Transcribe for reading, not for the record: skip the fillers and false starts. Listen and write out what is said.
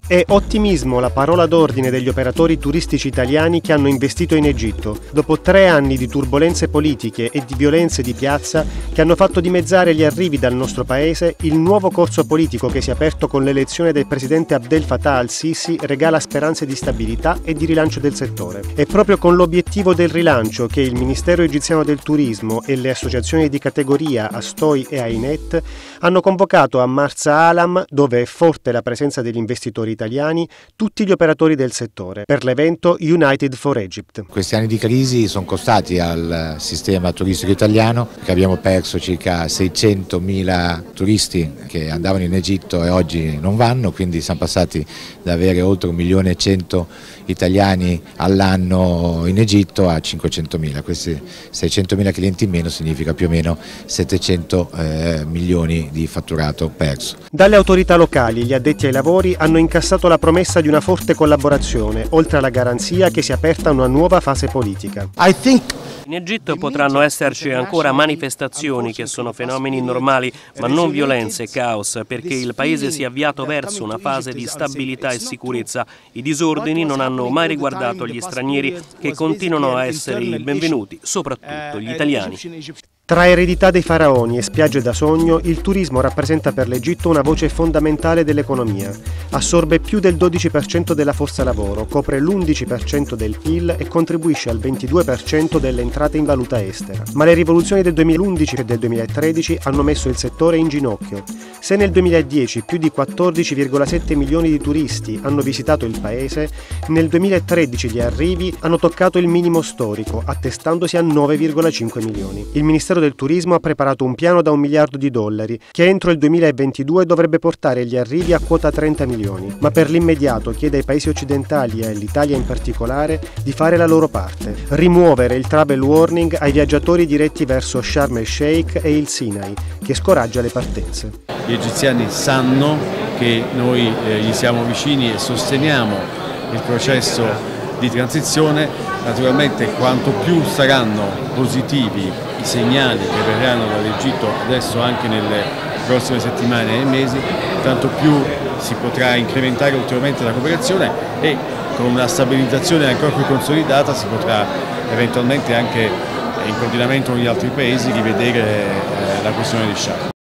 È ottimismo la parola d'ordine degli operatori turistici italiani che hanno investito in Egitto, dopo 3 anni di turbolenze politiche e di violenze di piazza che hanno fatto dimezzare gli arrivi dal nostro paese. Il nuovo corso politico che si è aperto con l'elezione del presidente Abdel Fattah al-Sisi regala speranze di stabilità e di rilancio del settore. È proprio con l'obiettivo del rilancio che il Ministero egiziano del Turismo e le associazioni di categoria Astoi e Ainet hanno convocato a Marsa Alam, dove è forte la presenza degli investitori italiani, tutti gli operatori del settore, per l'evento United for Egypt. Questi anni di crisi sono costati al sistema turistico italiano, che abbiamo perso circa 600.000 turisti che andavano in Egitto e oggi non vanno, quindi siamo passati da avere oltre 1.100.000 italiani all'anno in Egitto a 500.000. Questi 600.000 clienti in meno significa più o meno 700 milioni di fatturato perso. Dalle autorità locali gli addetti ai lavori hanno incassato la promessa di una forte collaborazione, oltre alla garanzia che si è aperta una nuova fase politica. In Egitto potranno esserci ancora manifestazioni, che sono fenomeni normali, ma non violenze e caos, perché il paese si è avviato verso una fase di stabilità e sicurezza. I disordini non hanno mai riguardato gli stranieri, che continuano a essere i benvenuti, soprattutto gli italiani. Tra eredità dei faraoni e spiagge da sogno, il turismo rappresenta per l'Egitto una voce fondamentale dell'economia. Assorbe più del 12% della forza lavoro, copre l'11% del PIL e contribuisce al 22% delle entrate in valuta estera. Ma le rivoluzioni del 2011 e del 2013 hanno messo il settore in ginocchio. Se nel 2010 più di 14,7 milioni di turisti hanno visitato il paese, nel 2013 gli arrivi hanno toccato il minimo storico, attestandosi a 9,5 milioni. Il Ministero del Turismo ha preparato un piano da $1 miliardo che entro il 2022 dovrebbe portare gli arrivi a quota 30 milioni, ma per l'immediato chiede ai paesi occidentali e all'Italia in particolare di fare la loro parte, rimuovere il travel warning ai viaggiatori diretti verso Sharm el Sheikh e il Sinai, che scoraggia le partenze. Gli egiziani sanno che noi gli siamo vicini e sosteniamo il processo di transizione. Naturalmente quanto più saranno positivi i segnali che verranno dall'Egitto adesso anche nelle prossime settimane e mesi, tanto più si potrà incrementare ulteriormente la cooperazione e con una stabilizzazione ancora più consolidata si potrà eventualmente anche in coordinamento con gli altri paesi rivedere la questione di Sharm.